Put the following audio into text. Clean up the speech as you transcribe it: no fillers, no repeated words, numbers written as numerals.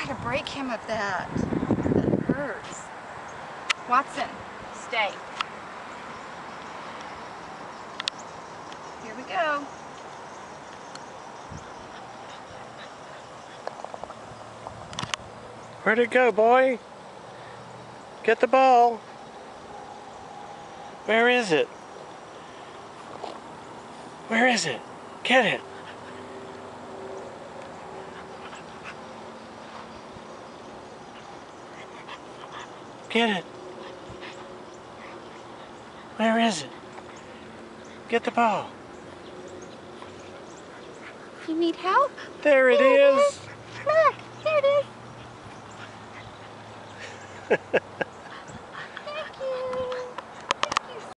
to break him of that. That hurts. Watson, stay. Here we go. Where'd it go, boy? Get the ball. Where is it? Where is it? Get it. Get it. Where is it? Get the ball. You need help? There it is. Look, there it is.